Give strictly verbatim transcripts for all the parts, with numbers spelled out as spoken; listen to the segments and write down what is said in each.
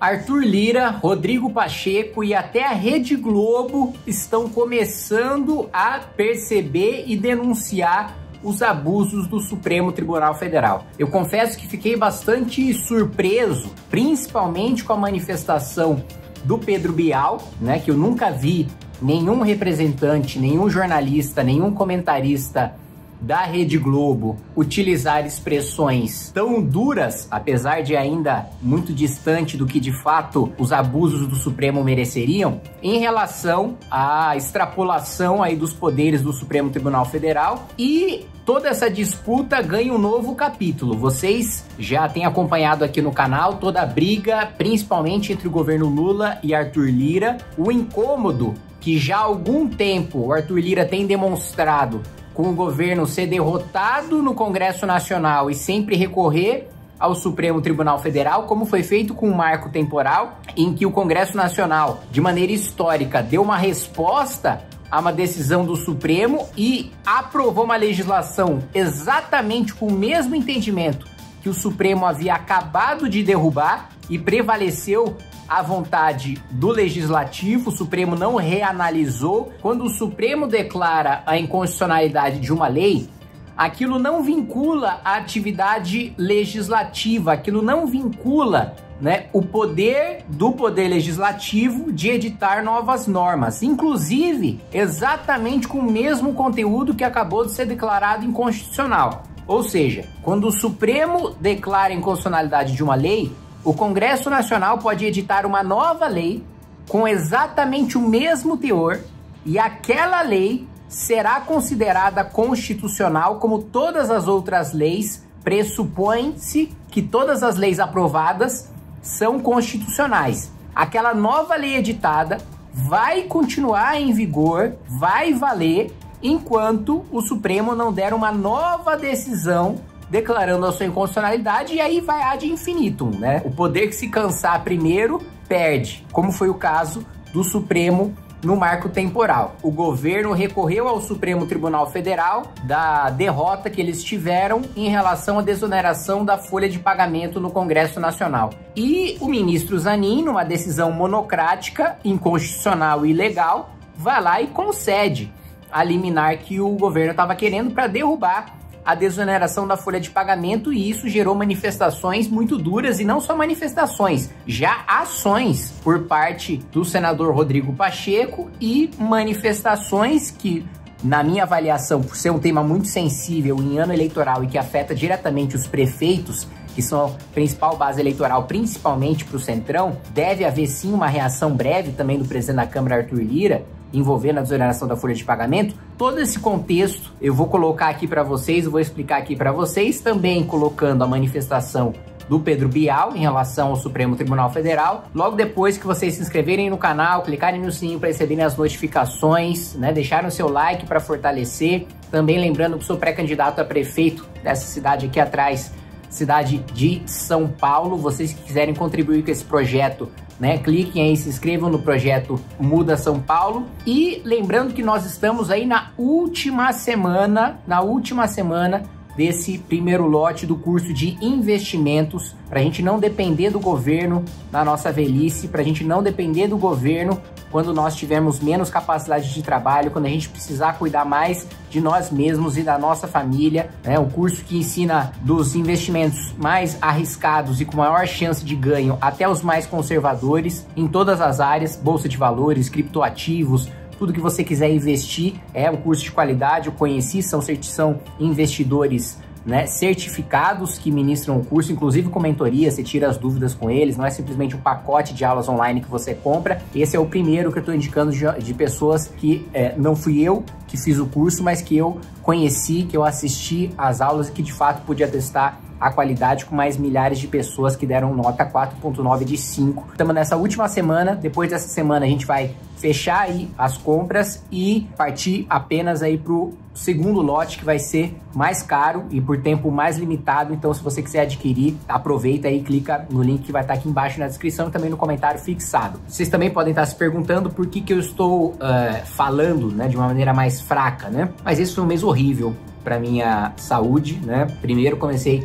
Arthur Lira, Rodrigo Pacheco e até a Rede Globo estão começando a perceber e denunciar os abusos do Supremo Tribunal Federal. Eu confesso que fiquei bastante surpreso, principalmente com a manifestação do Pedro Bial, né, que eu nunca vi nenhum representante, nenhum jornalista, nenhum comentarista da Rede Globo utilizar expressões tão duras, apesar de ainda muito distante do que de fato os abusos do Supremo mereceriam, em relação à extrapolação aí dos poderes do Supremo Tribunal Federal. E toda essa disputa ganha um novo capítulo. Vocês já têm acompanhado aqui no canal toda a briga, principalmente entre o governo Lula e Arthur Lira, o incômodo que já há algum tempo o Arthur Lira tem demonstrado com o governo ser derrotado no Congresso Nacional e sempre recorrer ao Supremo Tribunal Federal, como foi feito com o marco temporal, em que o Congresso Nacional, de maneira histórica, deu uma resposta a uma decisão do Supremo e aprovou uma legislação exatamente com o mesmo entendimento que o Supremo havia acabado de derrubar, e prevaleceu a vontade do Legislativo. O Supremo não reanalisou. Quando o Supremo declara a inconstitucionalidade de uma lei, aquilo não vincula a atividade legislativa, aquilo não vincula, né, o poder do Poder Legislativo de editar novas normas, inclusive exatamente com o mesmo conteúdo que acabou de ser declarado inconstitucional. Ou seja, quando o Supremo declara a inconstitucionalidade de uma lei, o Congresso Nacional pode editar uma nova lei com exatamente o mesmo teor, e aquela lei será considerada constitucional, como todas as outras leis. Pressupõe-se que todas as leis aprovadas são constitucionais. Aquela nova lei editada vai continuar em vigor, vai valer, enquanto o Supremo não der uma nova decisão declarando a sua inconstitucionalidade, e aí vai ad infinitum, né? O poder que se cansar primeiro perde, como foi o caso do Supremo no marco temporal. O governo recorreu ao Supremo Tribunal Federal da derrota que eles tiveram em relação à desoneração da folha de pagamento no Congresso Nacional. E o ministro Zanin, numa decisão monocrática, inconstitucional e ilegal, vai lá e concede a liminar que o governo estava querendo para derrubar a desoneração da folha de pagamento, e isso gerou manifestações muito duras, e não só manifestações, já ações por parte do senador Rodrigo Pacheco, e manifestações que, na minha avaliação, por ser um tema muito sensível em ano eleitoral e que afeta diretamente os prefeitos, que são a principal base eleitoral, principalmente para o Centrão, deve haver sim uma reação breve também do presidente da Câmara, Arthur Lira, envolvendo a desoneração da folha de pagamento. Todo esse contexto eu vou colocar aqui para vocês, eu vou explicar aqui para vocês, também colocando a manifestação do Pedro Bial em relação ao Supremo Tribunal Federal. Logo depois que vocês se inscreverem no canal, clicarem no sininho para receberem as notificações, né, deixarem o seu like para fortalecer. Também lembrando que sou pré-candidato a prefeito dessa cidade aqui atrás, cidade de São Paulo. Vocês que quiserem contribuir com esse projeto, né, cliquem aí, se inscrevam no projeto Muda São Paulo. E lembrando que nós estamos aí na última semana, na última semana desse primeiro lote do curso de investimentos, para a gente não depender do governo na nossa velhice, para a gente não depender do governo quando nós tivermos menos capacidade de trabalho, quando a gente precisar cuidar mais de nós mesmos e da nossa família, né? Um curso que ensina dos investimentos mais arriscados e com maior chance de ganho até os mais conservadores, em todas as áreas, bolsa de valores, criptoativos, tudo que você quiser investir. É um curso de qualidade, eu conheci, são, são investidores, né, certificados que ministram o curso, inclusive com mentoria, você tira as dúvidas com eles, não é simplesmente um pacote de aulas online que você compra. Esse é o primeiro que eu estou indicando de, de pessoas que é, não fui eu que fiz o curso, mas que eu conheci, que eu assisti às aulas e que de fato podia testar a qualidade com mais milhares de pessoas que deram nota quatro ponto nove de cinco. Estamos nessa última semana. Depois dessa semana a gente vai fechar aí as compras e partir apenas aí pro segundo lote, que vai ser mais caro e por tempo mais limitado. Então, se você quiser adquirir, aproveita aí, clica no link que vai estar aqui embaixo na descrição e também no comentário fixado. Vocês também podem estar se perguntando por que que eu estou uh, falando, né, de uma maneira mais fraca, né? Mas esse foi um mês horrível para minha saúde, né? Primeiro comecei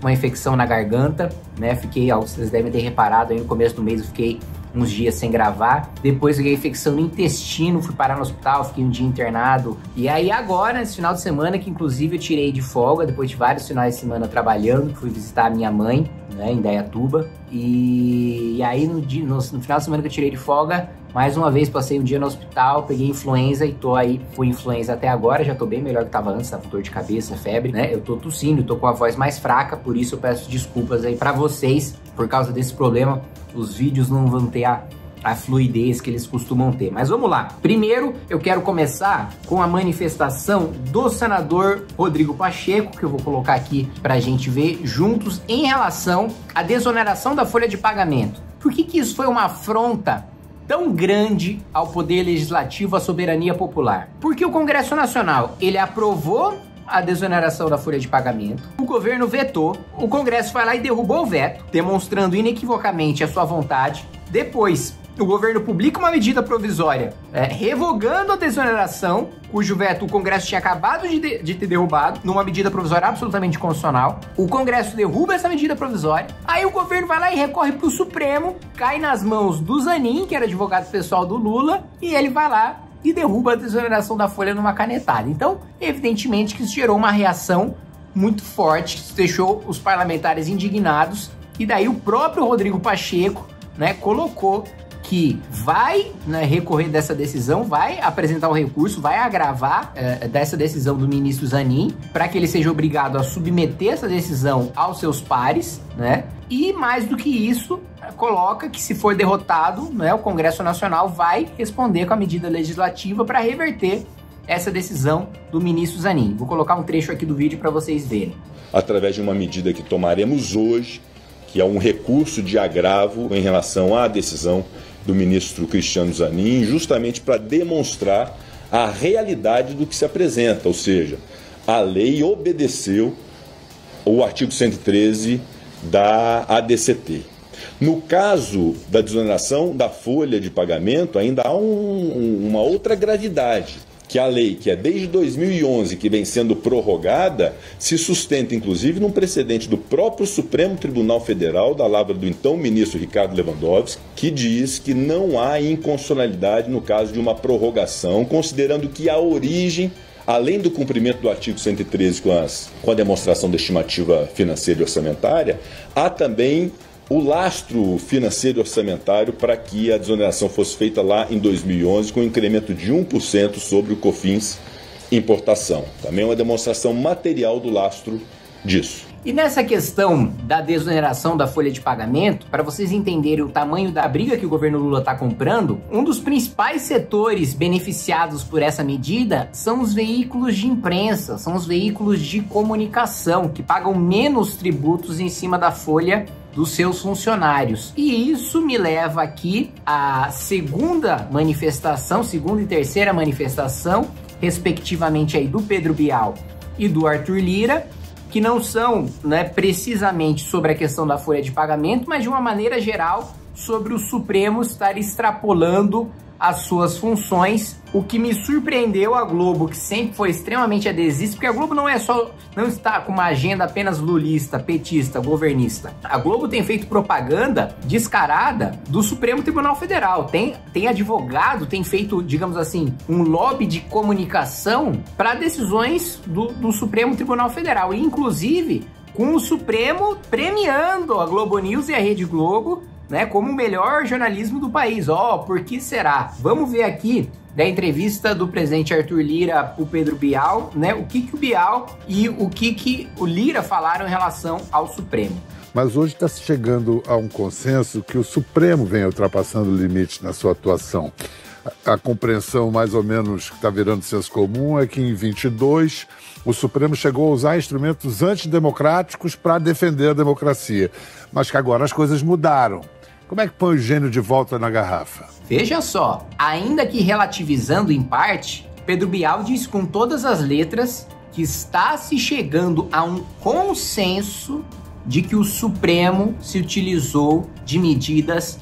uma infecção na garganta, né? Fiquei, vocês devem ter reparado, aí no começo do mês eu fiquei uns dias sem gravar. Depois eu peguei infecção no intestino, fui parar no hospital, fiquei um dia internado. E aí agora, nesse final de semana, que inclusive eu tirei de folga, depois de vários finais de semana trabalhando, fui visitar a minha mãe, né, em Indaiatuba. E, e aí no, dia, no, no final de semana que eu tirei de folga, mais uma vez passei um dia no hospital, peguei influenza e tô aí com influenza até agora, já tô bem melhor que tava antes, tava com dor de cabeça, febre, né? Eu tô tossindo, tô com a voz mais fraca, por isso eu peço desculpas aí pra vocês, por causa desse problema. Os vídeos não vão ter a, a fluidez que eles costumam ter. Mas vamos lá. Primeiro, eu quero começar com a manifestação do senador Rodrigo Pacheco, que eu vou colocar aqui pra gente ver juntos, em relação à desoneração da folha de pagamento. Por que que isso foi uma afronta tão grande ao poder legislativo, à soberania popular? Porque o Congresso Nacional, ele aprovou a desoneração da folha de pagamento, o governo vetou, o Congresso foi lá e derrubou o veto, demonstrando inequivocamente a sua vontade. Depois, o governo publica uma medida provisória é, revogando a desoneração, cujo veto o Congresso tinha acabado de, de, de ter derrubado, numa medida provisória absolutamente constitucional. O Congresso derruba essa medida provisória, aí o governo vai lá e recorre para o Supremo, cai nas mãos do Zanin, que era advogado pessoal do Lula, e ele vai lá e derruba a desoneração da folha numa canetada. Então, evidentemente que isso gerou uma reação muito forte, que deixou os parlamentares indignados, e daí o próprio Rodrigo Pacheco, né, colocou que vai, né, recorrer dessa decisão, vai apresentar o recurso, vai agravar é, dessa decisão do ministro Zanin, para que ele seja obrigado a submeter essa decisão aos seus pares, né? E mais do que isso, coloca que se for derrotado, né, o Congresso Nacional vai responder com a medida legislativa para reverter essa decisão do ministro Zanin. Vou colocar um trecho aqui do vídeo para vocês verem. Através de uma medida que tomaremos hoje, que é um recurso de agravo em relação à decisão do ministro Cristiano Zanin, justamente para demonstrar a realidade do que se apresenta, ou seja, a lei obedeceu o artigo cento e treze da A D C T. No caso da desoneração da folha de pagamento, ainda há um, uma outra gravidade, que a lei, que é desde dois mil e onze, que vem sendo prorrogada, se sustenta inclusive num precedente do próprio Supremo Tribunal Federal, da lavra do então ministro Ricardo Lewandowski, que diz que não há inconstitucionalidade no caso de uma prorrogação, considerando que a origem, além do cumprimento do artigo cento e treze com, as, com a demonstração da estimativa financeira e orçamentária, há também o lastro financeiro e orçamentário para que a desoneração fosse feita lá em dois mil e onze, com um incremento de um por cento sobre o COFINS importação. Também é uma demonstração material do lastro disso. E nessa questão da desoneração da folha de pagamento, para vocês entenderem o tamanho da briga que o governo Lula está comprando, um dos principais setores beneficiados por essa medida são os veículos de imprensa, são os veículos de comunicação, que pagam menos tributos em cima da folha dos seus funcionários. E isso me leva aqui à segunda manifestação, segunda e terceira manifestação, respectivamente aí do Pedro Bial e do Arthur Lira, que não são, né, precisamente sobre a questão da folha de pagamento, mas de uma maneira geral sobre o Supremo estar extrapolando as suas funções, o que me surpreendeu a Globo, que sempre foi extremamente adesista, porque a Globo não é só, não está com uma agenda apenas lulista, petista, governista. A Globo tem feito propaganda descarada do Supremo Tribunal Federal, tem, tem advogado, tem feito, digamos assim, um lobby de comunicação para decisões do, do Supremo Tribunal Federal, e inclusive com o Supremo premiando a Globo News e a Rede Globo, né, como o melhor jornalismo do país. Ó, oh, por que será? Vamos ver aqui da entrevista do presidente Arthur Lira para o Pedro Bial, né, o que que o Bial e o que que o Lira falaram em relação ao Supremo. Mas hoje está se chegando a um consenso que o Supremo vem ultrapassando o limite na sua atuação. A, a compreensão mais ou menos que está virando senso comum é que em vinte e dois o Supremo chegou a usar instrumentos antidemocráticos para defender a democracia, mas que agora as coisas mudaram. Como é que põe o gênio de volta na garrafa? Veja só, ainda que relativizando em parte, Pedro Bial diz com todas as letras que está se chegando a um consenso de que o Supremo se utilizou de medidas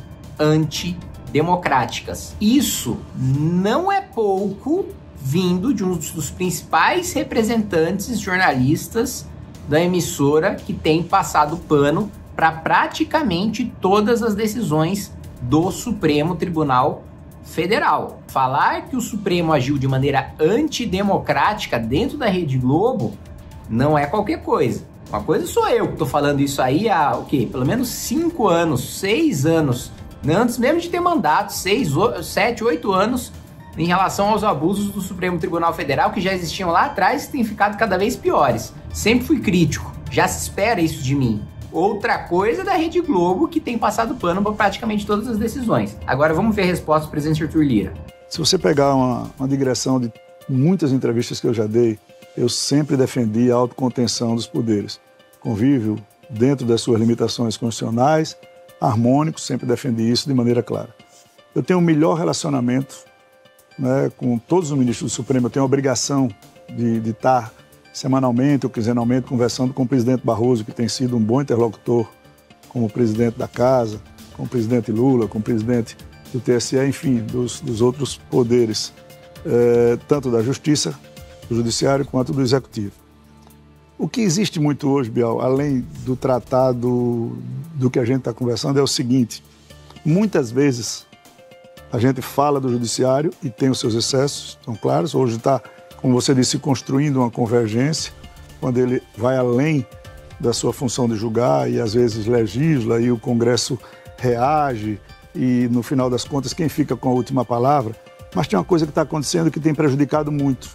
antidemocráticas. Isso não é pouco vindo de um dos principais representantes jornalistas da emissora que tem passado pano para praticamente todas as decisões do Supremo Tribunal Federal. Falar que o Supremo agiu de maneira antidemocrática dentro da Rede Globo não é qualquer coisa. Uma coisa sou eu que estou falando isso aí há o quê? Pelo menos cinco anos, seis anos, antes mesmo de ter mandato, seis, sete, oito anos, em relação aos abusos do Supremo Tribunal Federal que já existiam lá atrás e têm ficado cada vez piores. Sempre fui crítico, já se espera isso de mim. Outra coisa é da Rede Globo, que tem passado pano para praticamente todas as decisões. Agora vamos ver a resposta do presidente Arthur Lira. Se você pegar uma, uma digressão de muitas entrevistas que eu já dei, eu sempre defendi a autocontenção dos poderes. Convívio dentro das suas limitações constitucionais, harmônico, sempre defendi isso de maneira clara. Eu tenho o melhor relacionamento, né, com todos os ministros do Supremo. Eu tenho a obrigação de, de estar semanalmente ou quinzenalmente conversando com o presidente Barroso, que tem sido um bom interlocutor como presidente da Casa, com o presidente Lula, com o presidente do T S E, enfim, dos, dos outros poderes, eh, tanto da Justiça, do Judiciário, quanto do Executivo. O que existe muito hoje, Bial, além do tratado do que a gente está conversando, é o seguinte: muitas vezes a gente fala do Judiciário e tem os seus excessos, são claros. Hoje está, como você disse, construindo uma convergência, quando ele vai além da sua função de julgar e às vezes legisla e o Congresso reage e, no final das contas, quem fica com a última palavra. Mas tem uma coisa que está acontecendo que tem prejudicado muito.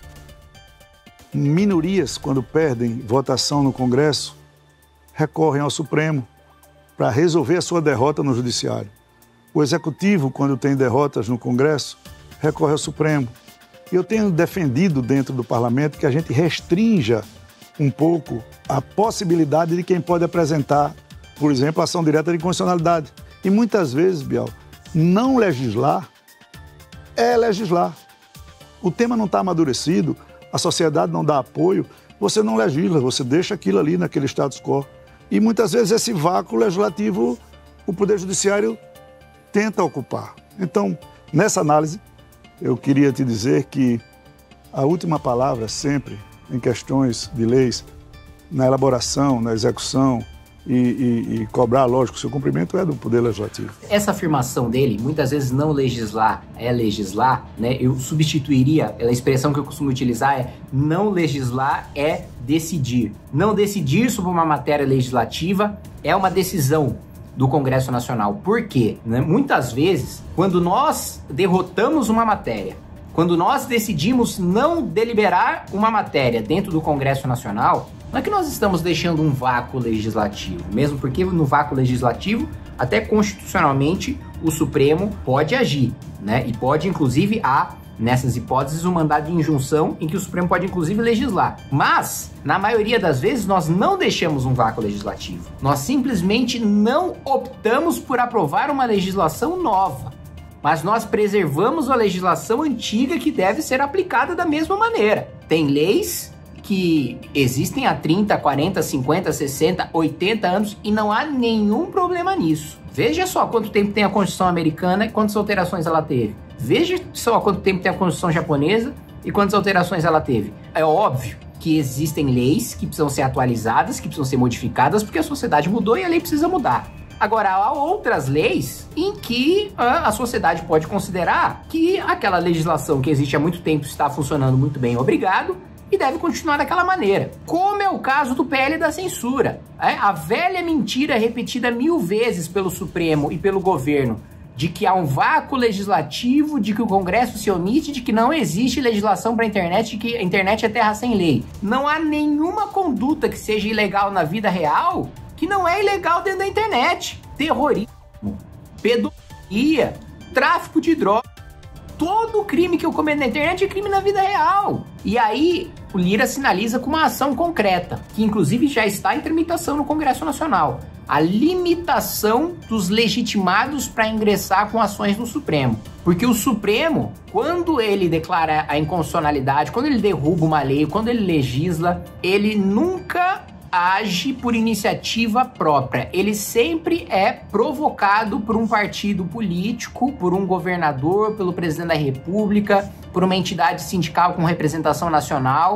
Minorias, quando perdem votação no Congresso, recorrem ao Supremo para resolver a sua derrota no Judiciário. O Executivo, quando tem derrotas no Congresso, recorre ao Supremo. Eu tenho defendido dentro do Parlamento que a gente restrinja um pouco a possibilidade de quem pode apresentar, por exemplo, ação direta de inconstitucionalidade. E muitas vezes, Bial, não legislar é legislar. O tema não está amadurecido, a sociedade não dá apoio, você não legisla, você deixa aquilo ali naquele status quo. E muitas vezes esse vácuo legislativo, o Poder Judiciário tenta ocupar. Então, nessa análise, eu queria te dizer que a última palavra sempre em questões de leis, na elaboração, na execução e, e, e cobrar, lógico, o seu cumprimento é do Poder Legislativo. Essa afirmação dele, muitas vezes não legislar é legislar, né? Eu substituiria, a expressão que eu costumo utilizar é não legislar é decidir. Não decidir sobre uma matéria legislativa é uma decisão do Congresso Nacional. Por quê? Né? Muitas vezes, quando nós derrotamos uma matéria, quando nós decidimos não deliberar uma matéria dentro do Congresso Nacional, não é que nós estamos deixando um vácuo legislativo, mesmo porque no vácuo legislativo, até constitucionalmente, o Supremo pode agir, né? E pode, inclusive, há, nessas hipóteses, um mandado de injunção em que o Supremo pode, inclusive, legislar. Mas, na maioria das vezes, nós não deixamos um vácuo legislativo. Nós simplesmente não optamos por aprovar uma legislação nova, mas nós preservamos a legislação antiga que deve ser aplicada da mesma maneira. Tem leis que existem há trinta, quarenta, cinquenta, sessenta, oitenta anos e não há nenhum problema nisso. Veja só quanto tempo tem a Constituição americana e quantas alterações ela teve. Veja só quanto tempo tem a Constituição japonesa e quantas alterações ela teve. É óbvio que existem leis que precisam ser atualizadas, que precisam ser modificadas, porque a sociedade mudou e a lei precisa mudar. Agora, há outras leis em que a sociedade pode considerar que aquela legislação que existe há muito tempo está funcionando muito bem, obrigado, e deve continuar daquela maneira. Como é o caso do P L da censura. É? A velha mentira repetida mil vezes pelo Supremo e pelo governo de que há um vácuo legislativo, de que o Congresso se omite, de que não existe legislação para a internet, de que a internet é terra sem lei. Não há nenhuma conduta que seja ilegal na vida real que não é ilegal dentro da internet. Terrorismo, pedofilia, tráfico de drogas, todo crime que eu cometo na internet é crime na vida real. E aí o Lira sinaliza com uma ação concreta, que inclusive já está em tramitação no Congresso Nacional. A limitação dos legitimados para ingressar com ações no Supremo. Porque o Supremo, quando ele declara a inconstitucionalidade, quando ele derruba uma lei, quando ele legisla, ele nunca age por iniciativa própria. Ele sempre é provocado por um partido político, por um governador, pelo presidente da República, por uma entidade sindical com representação nacional,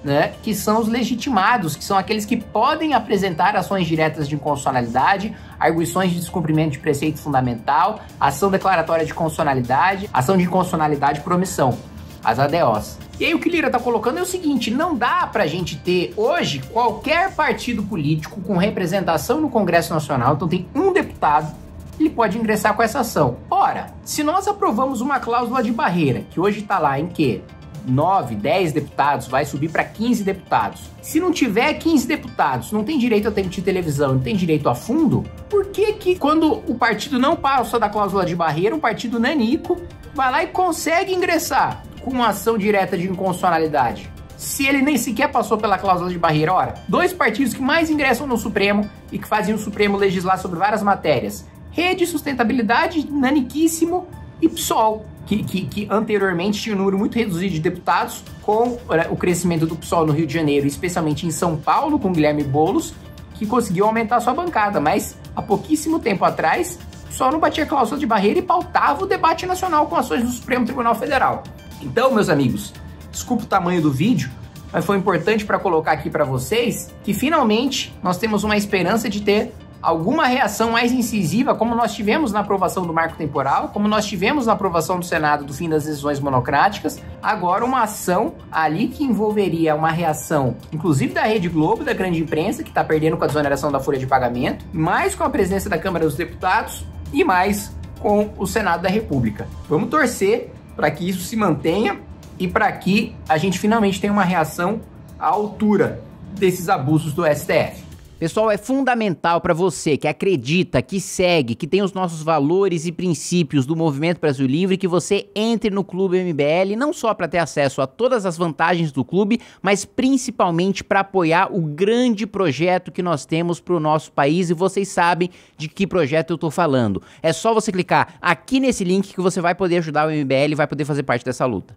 né, que são os legitimados, que são aqueles que podem apresentar ações diretas de inconstitucionalidade, arguições de descumprimento de preceito fundamental, ação declaratória de constitucionalidade, ação de inconstitucionalidade por omissão, as A D Os. E aí o que Lira tá colocando é o seguinte: não dá pra gente ter hoje qualquer partido político com representação no Congresso Nacional, então tem um deputado, ele pode ingressar com essa ação. Ora, se nós aprovamos uma cláusula de barreira, que hoje tá lá em que nove, dez deputados, vai subir para quinze deputados. Se não tiver quinze deputados, não tem direito a tempo de televisão, não tem direito a fundo, por que que quando o partido não passa da cláusula de barreira, um partido nanico vai lá e consegue ingressar com uma ação direta de inconstitucionalidade? Se ele nem sequer passou pela cláusula de barreira. Ora, dois partidos que mais ingressam no Supremo e que fazem o Supremo legislar sobre várias matérias: Rede, Sustentabilidade, naniquíssimo, e P SOL. Que, que, que anteriormente tinha um número muito reduzido de deputados, com né, o crescimento do P SOL no Rio de Janeiro, especialmente em São Paulo, com Guilherme Boulos, que conseguiu aumentar sua bancada, mas há pouquíssimo tempo atrás, o P SOL não batia cláusula de barreira e pautava o debate nacional com ações do Supremo Tribunal Federal. Então, meus amigos, desculpa o tamanho do vídeo, mas foi importante para colocar aqui para vocês que finalmente nós temos uma esperança de ter alguma reação mais incisiva, como nós tivemos na aprovação do marco temporal, como nós tivemos na aprovação do Senado do fim das decisões monocráticas. Agora uma ação ali que envolveria uma reação, inclusive da Rede Globo, da grande imprensa, que está perdendo com a desoneração da folha de pagamento, mais com a presença da Câmara dos Deputados e mais com o Senado da República. Vamos torcer para que isso se mantenha e para que a gente finalmente tenha uma reação à altura desses abusos do S T F. Pessoal, é fundamental para você que acredita, que segue, que tem os nossos valores e princípios do Movimento Brasil Livre, que você entre no Clube M B L, não só para ter acesso a todas as vantagens do clube, mas principalmente para apoiar o grande projeto que nós temos para o nosso país, e vocês sabem de que projeto eu tô falando. É só você clicar aqui nesse link que você vai poder ajudar o M B L e vai poder fazer parte dessa luta.